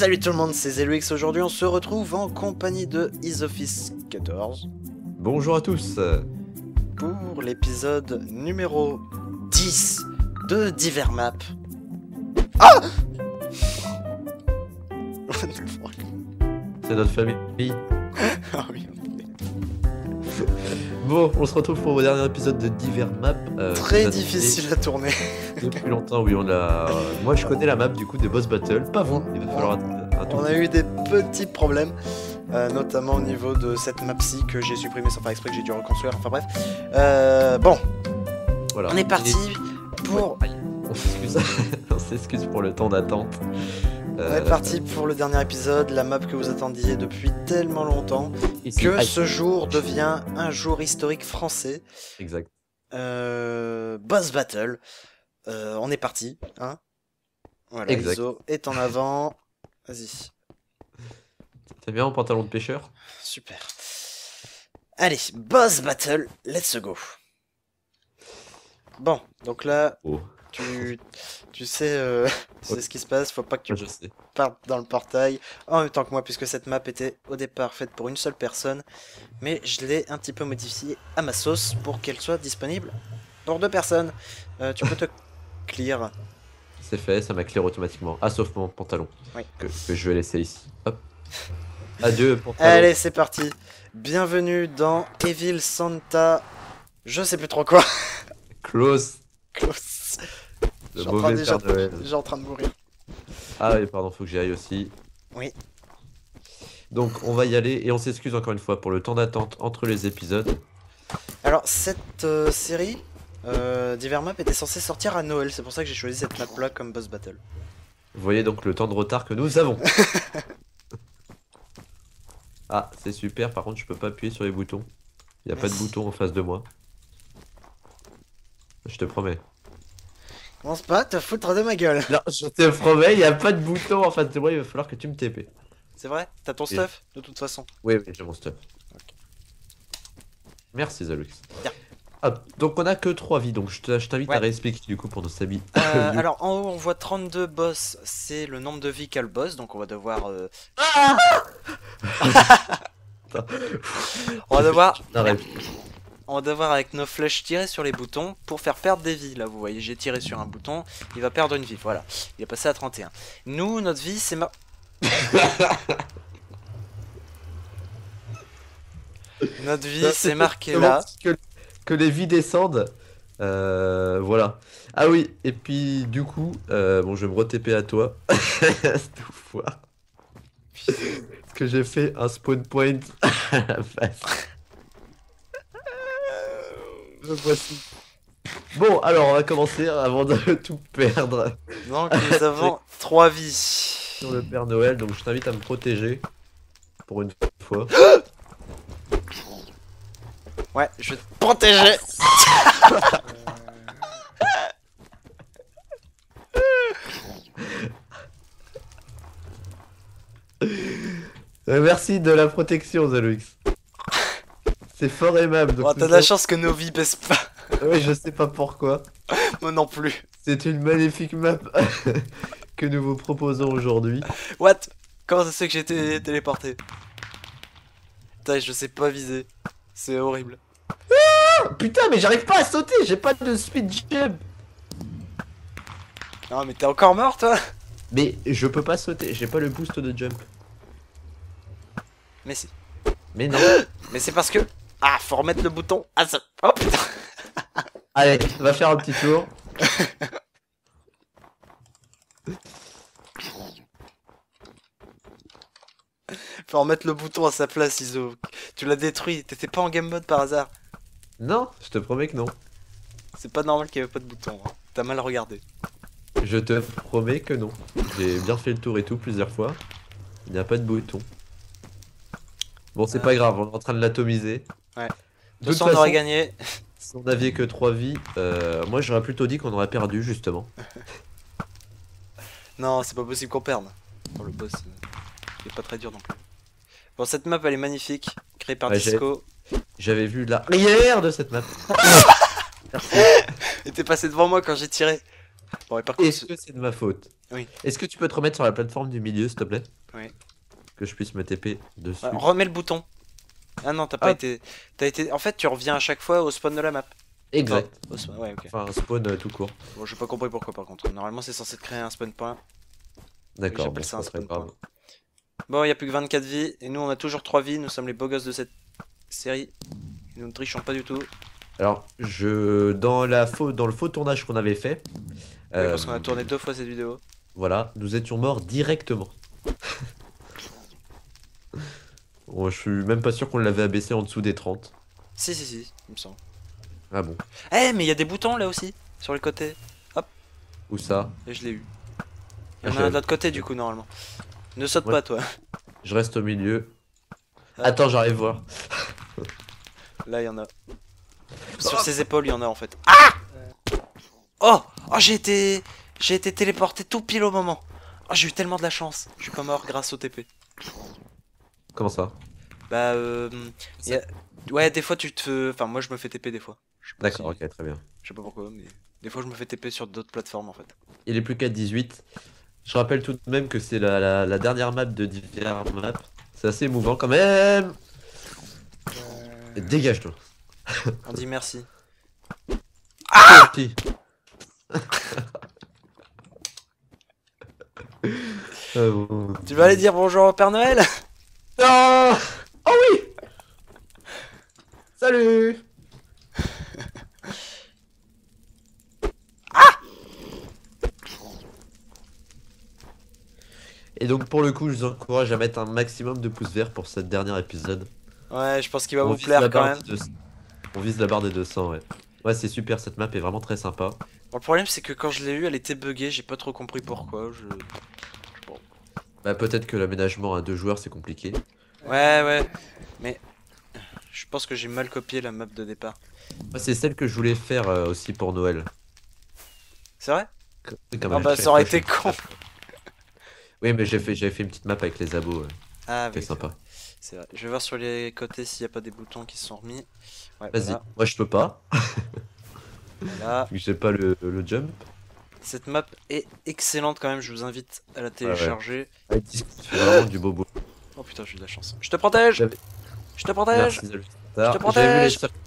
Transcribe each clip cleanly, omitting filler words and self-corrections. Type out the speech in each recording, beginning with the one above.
Salut tout le monde, c'est Zelux. Aujourd'hui on se retrouve en compagnie de Isofis 14 Bonjour à tous. pour l'épisode numéro 10 de Divers Maps. Ah C'est notre famille. Ah oui. Bon, on se retrouve pour le dernier épisode de Divers Maps. Très difficile à tourner. Depuis longtemps, oui, on a. Moi, je connais la map du coup des boss battle. Pas vous. Il va falloir un tout On a eu des petits problèmes, notamment au niveau de cette map-ci que j'ai supprimée sans faire exprès, que j'ai dû reconstruire. Enfin bref. Bon, Voilà. on est parti pour. Ouais, on s'excuse. On s'excuse pour le temps d'attente. On est parti pour le dernier épisode, la map que vous attendiez depuis tellement longtemps, que ce jour devient un jour historique français. Exact. Boss Battle. On est parti, hein. Voilà, Exact. Iso est en avant. Vas-y. T'aimes bien mon pantalon de pêcheur? Super. Allez, Boss Battle, let's go. Bon, donc là, Oh. tu sais, c'est ce qui se passe, faut pas que tu Je sais. partes dans le portail en même temps que moi, puisque cette map était au départ faite pour une seule personne, mais je l'ai un petit peu modifiée à ma sauce pour qu'elle soit disponible pour 2 personnes. Tu peux te clear. C'est fait, ça m'éclaire automatiquement. Ah, sauf mon pantalon. Oui. Que je vais laisser ici. Hop. Adieu, pantalon. Allez, c'est parti. Bienvenue dans Evil Santa. Je sais plus trop quoi. Close. Close. Le mauvais Père Noël. Déjà en train de mourir. Ah oui, pardon, faut que j'y aille aussi. Oui. Donc on va y aller et on s'excuse encore une fois pour le temps d'attente entre les épisodes. Alors, cette série, Divers Map, était censée sortir à Noël. C'est pour ça que j'ai choisi cette map-là comme boss battle. Vous voyez donc le temps de retard que nous avons. Ah, c'est super, par contre je peux pas appuyer sur les boutons. Il n'y a pas de Merci. bouton en face de moi. Je te promets. Commence pas à te foutre de ma gueule. Non, je te promets, il n'y a pas de bouton en face de moi, il va falloir que tu me TP. C'est vrai? T'as ton stuff, de toute façon. Oui, oui, j'ai mon stuff. Ok. Merci Zalux. Bien. Hop, donc on a que 3 vies, donc je t'invite Ouais. à réexpliquer du coup pour nos amis. Alors, en haut, on voit 32 boss. C'est le nombre de vies qu'a le boss. Donc, on va devoir... on va devoir... Arrête. On va devoir avec nos flèches tirer sur les boutons pour faire perdre des vies. Là, vous voyez, j'ai tiré sur un bouton, il va perdre une vie. Voilà, il est passé à 31. Nous, notre vie, c'est notre vie, c'est marqué là. Que les vies descendent. Voilà. Ah oui, et puis du coup, bon, je vais me re-TP à toi. Cette fois. Parce que j'ai fait un spawn point à la face. Me voici. Bon, alors on va commencer avant de tout perdre Donc, nous avons 3 vies. sur le Père Noël, donc je t'invite à me protéger pour une fois. Ouais, je vais te protéger. Merci de la protection, Zalux. C'est fort aimable. Donc Bon, t'as de la chance que nos vies baissent pas. Oui, je sais pas pourquoi. Moi non plus. C'est une magnifique map que nous vous proposons aujourd'hui. What? Comment ça se fait que j'ai été téléporté? Putain, je sais pas viser. C'est horrible. Oh, putain, mais j'arrive pas à sauter, j'ai pas de speed jump. Non, mais t'es encore mort, toi? Mais je peux pas sauter, j'ai pas le boost de jump. Mais si. Mais non. Mais c'est parce que... Ah, faut remettre le bouton. Ah, ça... Oh, putain. Allez, on va faire un petit tour. Faut remettre le bouton à sa place, Iso. Tu l'as détruit. T'étais pas en game mode par hasard. Non, je te promets que non. C'est pas normal qu'il y avait pas de bouton. Hein. T'as mal regardé. Je te promets que non. J'ai bien fait le tour et tout plusieurs fois. Il n'y a pas de bouton. Bon, c'est pas grave, on est en train de l'atomiser. Ouais. De toute 200 on aurait façon, gagné. si on n'avait que 3 vies, moi j'aurais plutôt dit qu'on aurait perdu justement. Non, c'est pas possible qu'on perde. Bon, le boss, il est pas très dur non plus. Bon, cette map, elle est magnifique. Créée par Ouais, Disco. J'avais vu l'arrière de cette map. Merci. Et t'es passé devant moi quand j'ai tiré. Bon, et par contre, Est-ce que c'est de ma faute? Oui. Est-ce que tu peux te remettre sur la plateforme du milieu, s'il te plaît? Oui. Que je puisse me TP dessus. Ouais, remets le bouton. Ah non, t'as pas Ah. été. T'as été. En fait, tu reviens à chaque fois au spawn de la map. Exact. Enfin, au spawn, ouais, ok. Enfin, un spawn tout court. Bon, j'ai pas compris pourquoi par contre. Normalement, c'est censé te créer un spawn point. D'accord, J'appelle bon, ça un c'est pas très spawn point. grave. Bon, il y a plus que 24 vies. Et nous, on a toujours 3 vies. Nous sommes les beaux gosses de cette série. Nous ne trichons pas du tout. Oui, Alors, dans le faux tournage qu'on avait fait, parce qu'on a tourné 2 fois cette vidéo. voilà, nous étions morts directement. Bon, je suis même pas sûr qu'on l'avait abaissé en dessous des 30. Si, il me semble. Ah bon? Eh, mais il y a des boutons là aussi. Sur le côté. Où ça? Et je l'ai eu. Ah, Il y en a un de l'autre côté du coup, normalement. Ne saute Ouais. pas, toi. Je reste au milieu. Ah. Attends, j'arrive voir. Là, il y en a. Sur ses épaules, il y en a en fait. Ah! Oh! Oh, j'ai été téléporté tout pile au moment. Oh, j'ai eu tellement de la chance. Je suis pas mort grâce au TP. Comment ça? Bah, y a- ouais, des fois tu te. Enfin, moi je me fais TP des fois. Je sais pas D'accord, si- ok, très bien. Je sais pas pourquoi, mais des fois je me fais TP sur d'autres plateformes en fait. Il est plus qu'à 18. Je rappelle tout de même que c'est la dernière map de divers maps. C'est assez émouvant quand même. Dégage-toi. On dit merci. Ah si. Bon. Tu vas aller dire bonjour au Père Noël? Non. Oh oui. Salut. Et donc pour le coup, je vous encourage à mettre un maximum de pouces verts pour ce dernier épisode. Ouais, je pense qu'il va On vous vise plaire la quand barre même. des 200. On vise la barre des 200, ouais. Ouais, c'est super, cette map est vraiment très sympa. Bon, le problème c'est que quand je l'ai eu, elle était buggée. J'ai pas trop compris pourquoi. Bon. Bah peut-être que l'aménagement à 2 joueurs c'est compliqué. Ouais, mais je pense que j'ai mal copié la map de départ. Moi c'est celle que je voulais faire aussi pour Noël. C'est vrai? Oui, quand Ah même, bah chaque ça aurait fois, été con. Oui mais j'avais fait une petite map avec les abos. Ah C'était oui, sympa. c'est vrai. Je vais voir sur les côtés s'il n'y a pas des boutons qui se sont remis. Ouais, Vas-y, voilà. moi je peux pas, Voilà. vu que j'ai pas le jump. Cette map est excellente quand même, je vous invite à la télécharger. Avec Discord, tu fais vraiment du bobo. Oh putain, j'ai eu de la chance. Je te protège! J'avais- Je te protège! Merci, Zalus. Je te J'avais vu protège! les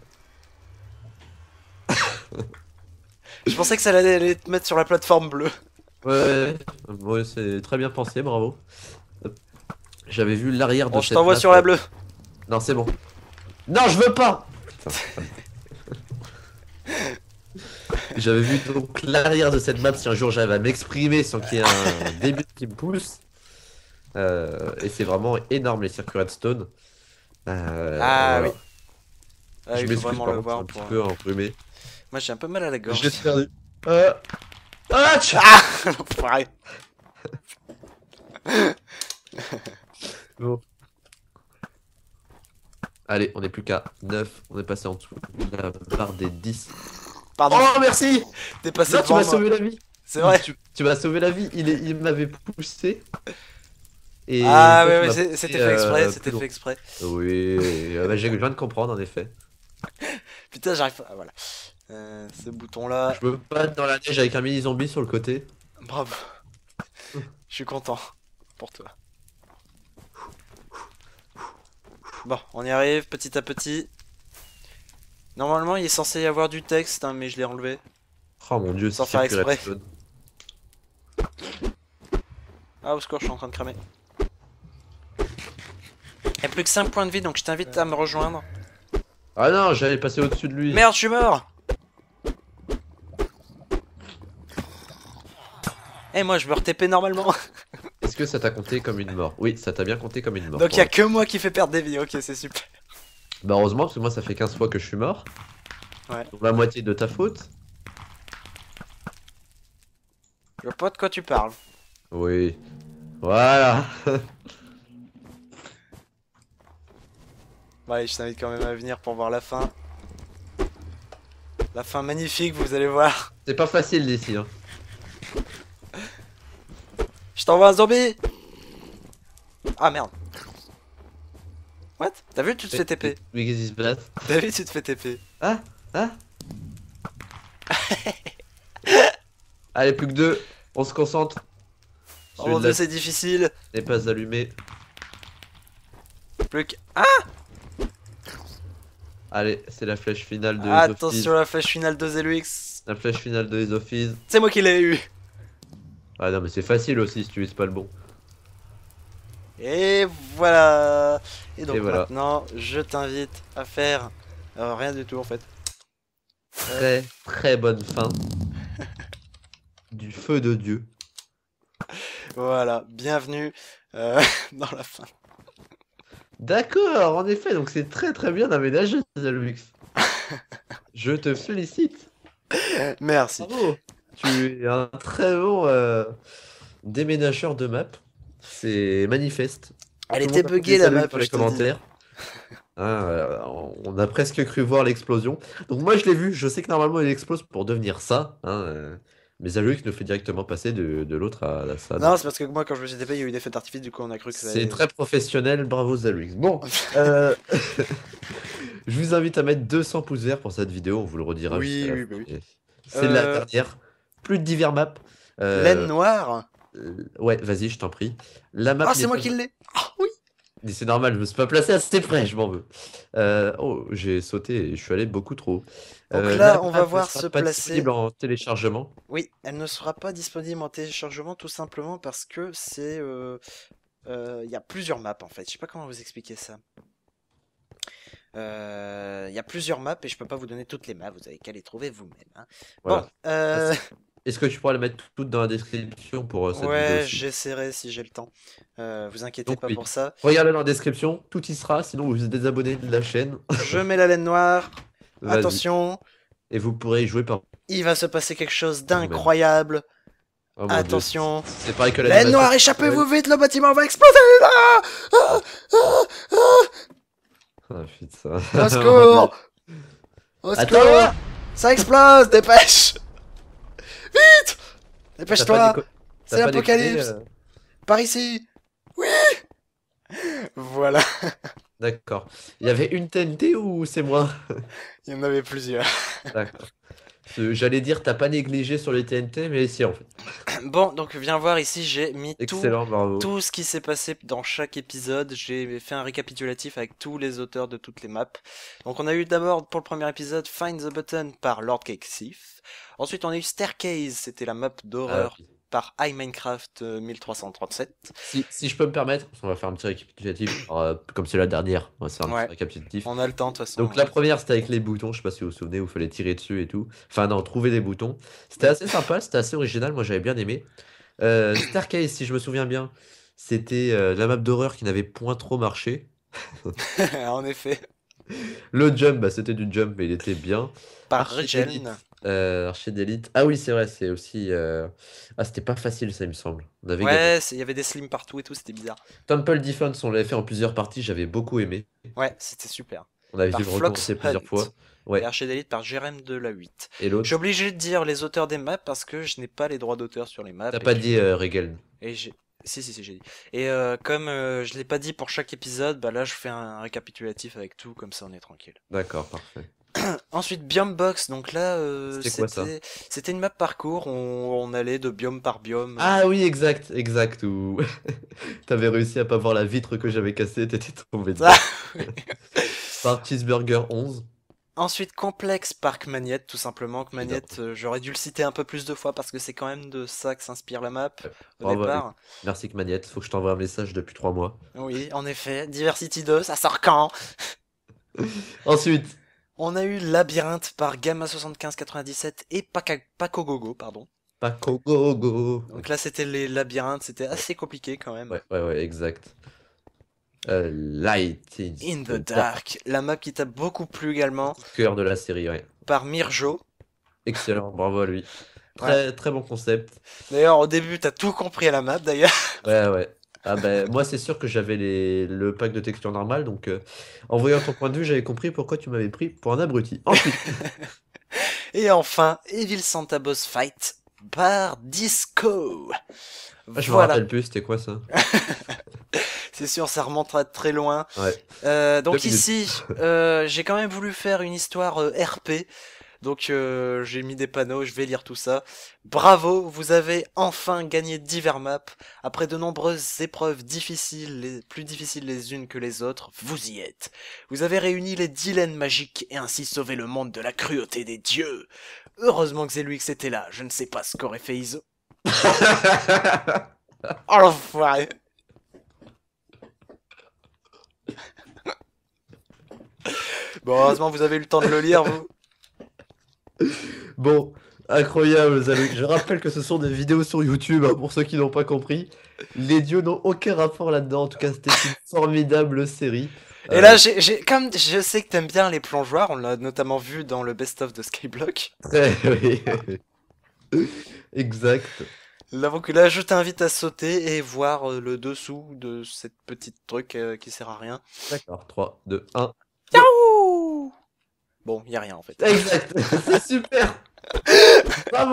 Je pensais que ça allait te mettre sur la plateforme bleue. Ouais, ouais, c'est très bien pensé, bravo. Hop. J'avais vu l'arrière de Bon, je cette t'envoie map. sur la bleue. Non, c'est bon. Non, je veux pas. Putain. J'avais vu donc l'arrière de cette map si un jour j'avais à m'exprimer sans qu'il y ait un début qui me pousse. Et c'est vraiment énorme les circuits redstone. Ah Voilà. oui. Ah, Je il faut m'excuse vraiment par le contre, voir un pour. petit peu enrhumé. Moi j'ai un peu mal à la gorge. Je l'ai perdu. Ah, tch. Ah! L'enfoiré. Bon. Allez, on est plus qu'à 9. On est passé en dessous de la barre des 10. Pardon, Oh, merci. t'es passé Non, tu devant m'as moi. sauvé la vie. C'est vrai. Tu m'as sauvé la vie. Il m'avait poussé. Et Ah toi, ouais, tu ouais, m'as c'était poussé, fait exprès, plus c'était loin. fait exprès. Oui, bah, je viens de comprendre en effet. Putain, j'arrive pas. Ah, voilà. Ce bouton-là. Je me bats dans la neige avec un mini zombie sur le côté. Bravo. Je suis content pour toi. Bon, on y arrive petit à petit. Normalement, il est censé y avoir du texte, hein, mais je l'ai enlevé. Oh mon dieu, Sans c'est faire circuit exprès. redstone. Ah, au secours, je suis en train de cramer. Il n'y a plus que 5 points de vie, donc je t'invite à me rejoindre. Ah non, j'allais passer au-dessus de lui. Merde, je suis mort! Eh, moi, je me re-TP normalement. Est-ce que ça t'a compté comme une mort? Oui, ça t'a bien compté comme une mort. Donc, il n'y a que moi qui fait perdre des vies. Ok, c'est super. Bah heureusement, parce que moi ça fait 15 fois que je suis mort. Ouais. Donc la moitié de ta faute. Je vois pas de quoi tu parles. Oui. Voilà. Bon, allez, je t'invite quand même à venir pour voir la fin. La fin magnifique, vous allez voir. C'est pas facile d'ici. Hein. Je t'envoie un zombie! Ah merde. What? T'as vu, tu te fais TP. Mais qu'est-ce qui se passe? T'as vu, tu te fais TP. Ah? Ah? Allez, plus que 2. On se concentre. Oh mon dieu, c'est difficile. N'est pas allumé. Plus que... Ah, Allez, c'est la flèche finale de attention, la flèche finale de Zelux. La flèche finale de Isophies. C'est moi qui l'ai eu. Ah non, mais c'est facile aussi si tu utilises pas le bon. Et voilà. Et donc Et voilà. maintenant, je t'invite à faire rien du tout en fait. Très très bonne fin. Du feu de Dieu. Voilà, bienvenue dans la fin. D'accord, en effet, donc c'est très très bien aménagé, Zalux. Je te félicite. Merci. Bravo. Tu es un très bon déménageur de map. C'est manifeste. Elle Tout le était monde a buggée posé la salut map, dans les je te le dis. commentaires. Hein, on a presque cru voir l'explosion. Donc moi je l'ai vu, je sais que normalement il explose pour devenir ça. Hein, mais Zalux nous fait directement passer de l'autre à ça. Non, c'est parce que moi quand je me suis TP, il y a eu des feux d'artifice, du coup on a cru que ça C'est allait... très professionnel, bravo Zalux. Bon, je vous invite à mettre 200 pouces verts pour cette vidéo, on vous le redira juste à Oui, la oui, fin. bah oui. C'est la dernière. Plus de divers maps. Laine Euh, noire. ouais, vas-y, je t'en prie. La map Ah, n'est c'est moi pas... qui l'ai. Ah oui. Mais c'est normal, je me suis pas placé assez près, je m'en veux. Oh, j'ai sauté et je suis allé beaucoup trop haut. Donc La là, on va map ne voir sera se pas placer... disponible en téléchargement. Oui, elle ne sera pas disponible en téléchargement tout simplement parce que c'est... Il y a plusieurs maps en fait, je sais pas comment vous expliquer ça. Il y a plusieurs maps et je peux pas vous donner toutes les maps, vous avez qu'à les trouver vous-même. Hein. Bon, Voilà. Est-ce que tu pourras les mettre toutes dans la description pour cette vidéo ouais, aussi? j'essaierai si j'ai le temps. Vous inquiétez Donc pas oui, pour ça. regardez dans la description, tout y sera, sinon vous vous désabonnez de la chaîne. Je mets la laine noire. Vas-y. Attention, Et vous pourrez y jouer par il va se passer quelque chose vous-même. d'incroyable. Oh mon dieu. Attention. C'est pareil que Laine l'animation. noire, échappez-vous vite, le bâtiment va exploser. Ah, ah, ah, Ah putain. au secours. Au secours. Attends! Ça explose, dépêche. Vite. T'as pas Dépêche-toi. déco- C'est t'as pas décollé, l'apocalypse. Par ici. Oui. Voilà. D'accord. Il y avait une TNT ou c'est moi? Il y en avait plusieurs. D'accord. J'allais dire t'as pas négligé sur les TNT, mais si en fait. Bon, donc viens voir ici, j'ai mis Excellent, bravo. tout ce qui s'est passé dans chaque épisode. J'ai fait un récapitulatif avec tous les auteurs de toutes les maps. Donc on a eu d'abord pour le premier épisode Find the Button par Lord Cake Thief. Ensuite on a eu Staircase, c'était la map Ah, d'horreur oui. par iMinecraft 1337. Si je peux me permettre, on va faire un petit récapitulatif. Alors, comme c'est la dernière, on va se faire un Ouais. petit récapitulatif. On a le temps de toute façon. Donc la première c'était avec les boutons, je sais pas si vous vous souvenez, où il fallait tirer dessus et tout. Enfin non, trouver des boutons. C'était assez sympa, c'était assez original, moi j'avais bien aimé. Staircase, si je me souviens bien, c'était la map d'horreur qui n'avait point trop marché. En effet. Le jump, bah, c'était du jump, mais il était bien. Par Archer d'élite. Regen. Archer d'élite. Ah oui, c'est vrai, c'est aussi. Ah, c'était pas facile, ça, il me semble. On avait gagné. Ouais, il y avait des slims partout et tout, c'était bizarre. Temple Defense, on l'avait fait en plusieurs parties, j'avais beaucoup aimé. Ouais, c'était super. On avait dû Par le Flox recommencer plusieurs Hunt. fois. Et Ouais. Archer d'élite par Jérém de la 8. Et Je suis l'autre, obligé de dire les auteurs des maps parce que je n'ai pas les droits d'auteur sur les maps. t'as pas dit Regeln. Et j'ai... Si, j'ai dit. Et comme je l'ai pas dit pour chaque épisode, bah là je fais un récapitulatif avec tout, comme ça on est tranquille. D'accord, parfait. Ensuite, Biome Box, donc là C'était quoi ça? c'était une map parcours, on allait de biome par biome. Ah oui, exact, exact. Où t'avais réussi à pas voir la vitre que j'avais cassée, t'étais tombé dedans. Ah, oui. Par Cheeseburger 11. Ensuite, Complexe Park Magnette, tout simplement. Que Évidemment. Magnette, j'aurais dû le citer un peu plus de fois parce que c'est quand même de ça que s'inspire la map Ouais. au Bravo, départ. Alex. Merci Magnette, faut que je t'envoie un message depuis 3 mois. Oui, en effet. Diversity 2, ça sort quand? Ensuite, On a eu Labyrinthe par Gamma 7597 et Pacogogo, pardon. Paco Go Go. Donc là, c'était les labyrinthes, c'était assez compliqué quand même. Ouais, exact. Light In the Dark, la map qui t'a beaucoup plu également, Cœur de la série, ouais. par Mirjo. Excellent, bravo à lui. Très, très bon concept. D'ailleurs, au début, t'as tout compris à la map d'ailleurs. Ouais. Ah ben, moi, c'est sûr que j'avais le pack de texture normale, donc en voyant ton point de vue, j'avais compris pourquoi tu m'avais pris pour un abruti. Ensuite, Et enfin, Evil Santa Boss Fight par Disco. je me Voilà, rappelle plus, c'était quoi ça? c'est sûr, ça remontera de très loin. Ouais. Donc 2 minutes. ici, j'ai quand même voulu faire une histoire RP. Donc j'ai mis des panneaux, je vais lire tout ça. Bravo, vous avez enfin gagné divers maps. Après de nombreuses épreuves difficiles, plus difficiles les unes que les autres, vous y êtes. Vous avez réuni les 10 laines magiques et ainsi sauvé le monde de la cruauté des dieux. Heureusement que Zelux était là, je ne sais pas ce qu'aurait fait Iso. Oh l'enfoiré. Bon, heureusement vous avez eu le temps de le lire, vous. Bon, incroyable, Zalou. Je rappelle que ce sont des vidéos sur YouTube, hein, pour ceux qui n'ont pas compris. Les dieux n'ont aucun rapport là-dedans. En tout cas, c'était une formidable série. Et là, comme je sais que t'aimes bien les plongeoires, on l'a notamment vu dans le best-of de Skyblock. Oui, exact. Donc là, je t'invite à sauter et voir le dessous de cette petite truc qui sert à rien. D'accord, 3, 2, 1. Yaouh! Bon, y a rien en fait. Exact, c'est super. Bravo.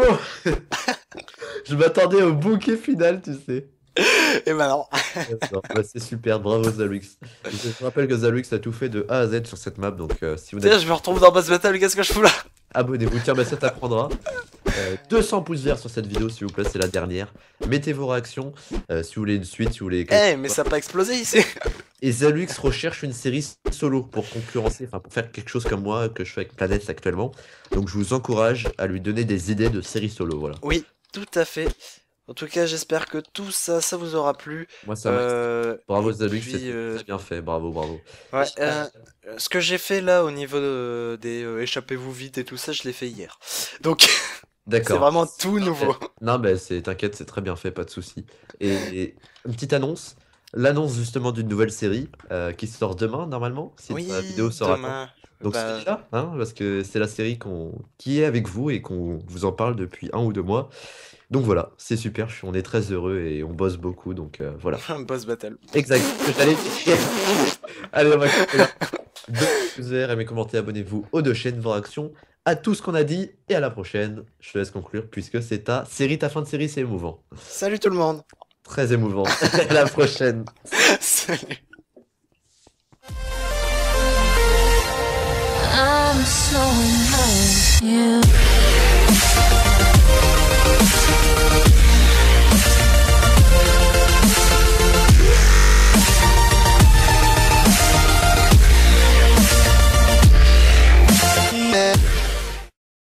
Je m'attendais au bouquet final, tu sais. Et maintenant. D'accord, bah, c'est super, bravo Zalux. Je rappelle que Zalux a tout fait de A à Z sur cette map, donc si vous Tiens, n'êtes je me retrouve dans Boss Battle, qu'est-ce que je fous là? abonnez-vous, tiens, bah, ça t'apprendra. 200 pouces verts sur cette vidéo, s'il vous plaît, c'est la dernière. Mettez vos réactions, si vous voulez une suite, si vous voulez... Eh, mais ça a pas explosé ici. Et Zalux recherche une série solo pour concurrencer, enfin pour faire quelque chose comme moi, que je fais avec Planets actuellement. Donc je vous encourage à lui donner des idées de séries solo, voilà. Oui, tout à fait. En tout cas, j'espère que tout ça, ça vous aura plu. Moi ça m'a... Bravo Et Zalux, puis, c'est très bien fait, bravo, bravo. ouais, ce que j'ai fait là au niveau des échappez-vous vite et tout ça, je l'ai fait hier. Donc, c'est D'accord. vraiment tout nouveau. Non, mais t'inquiète, c'est très bien fait, pas de souci. Et une petite annonce, l'annonce justement d'une nouvelle série qui sort demain normalement, si Oui, la vidéo sera quand. demain. Donc Bah, c'est là, hein, parce que c'est la série qui est avec vous et qu'on vous en parle depuis 1 ou 2 mois. Donc voilà, c'est super, on est très heureux et on bosse beaucoup, donc voilà. Boss Battle. Exact, ce que j'allais dire. Allez, on va couper là. Aimez, commentez, abonnez-vous aux 2 chaînes, vos réactions à tout ce qu'on a dit et à la prochaine. Je te laisse conclure puisque c'est ta série, ta fin de série, c'est émouvant. Salut tout le monde. Très émouvant. À la prochaine. Salut. I'm so in love with you.